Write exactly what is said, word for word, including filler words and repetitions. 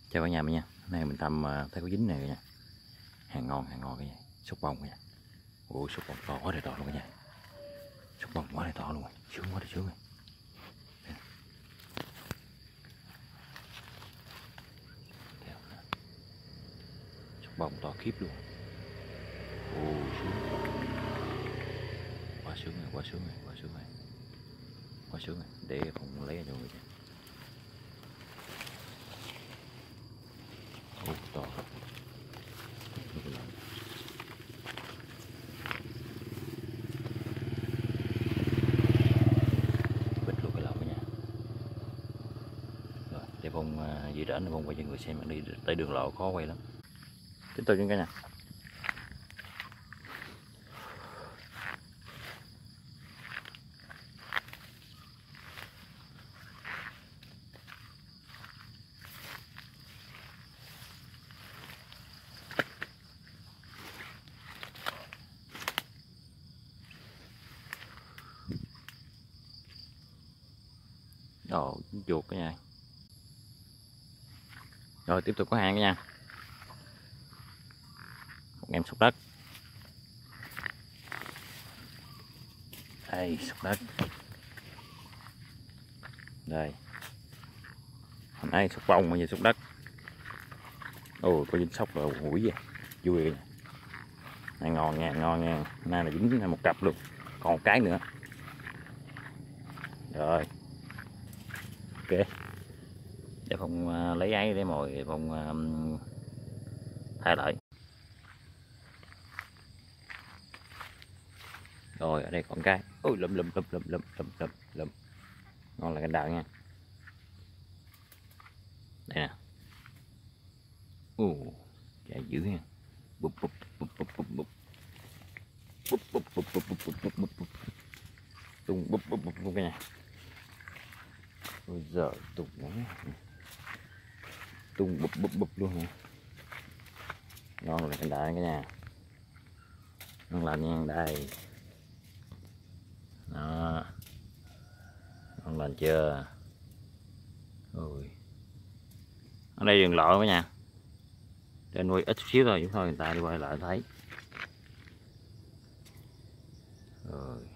Chào cả nhà mình nha. Hôm nay mình tâm uh, thấy có dính này nha. Hàng ngon, hàng ngon cả nhà. Súc bông cả nhà. Ủa súc bông to quá trời to luôn cả nhà. Súc bông quá trời to luôn rồi. Sướng quá trời sướng rồi. Súc bông to khiếp luôn. Ồ sướng. Quá sướng rồi, quá sướng rồi, quá sướng rồi. Quá sướng rồi. Để không lấy cho người nha. Ồ to. Để Phong uh, di chuyển Phong quay cho người xem, đi tới đường lộ khó quay lắm. Tiếp tục những cái nè. Ồ, chuột cả nhà. Rồi tiếp tục có hàng cả nha. Một em súc đất. Đây súc đất. Đây. Hôm nay súc bông mà giờ súc đất. Ồ có dính sóc rồi, ủi vậy. Vui vậy. Này ngon nha, ngon nha. Hôm nay là dính một cặp luôn. Còn một cái nữa. Rồi. Ok. Để Phong uh, lấy ấy để mồi Phong uh, thay lại. Rồi ở đây còn cái. Ôi lụm lụm lụm lụm lụm lụm lụm lụm. Ngon là canh đào nha. Đây nè. Ồ, chạy dữ nha. Bụp bụp bụp bụp bụp bụp. Bụp bụp bụp bụp bụp bụp bụp bụp. Tung bụp bụp bụp bụp cái này. Bây giờ tung nó. Tung bụp bụp bụp luôn nè. Ngon là canh đào cái nha. Ngon lành nha, đây. Đó. Ngon lành chưa? Ôi. Ở đây đường lộ cả nhà. Để nuôi ít xíu thôi, chút thôi người ta đi quay lại thấy. Rồi.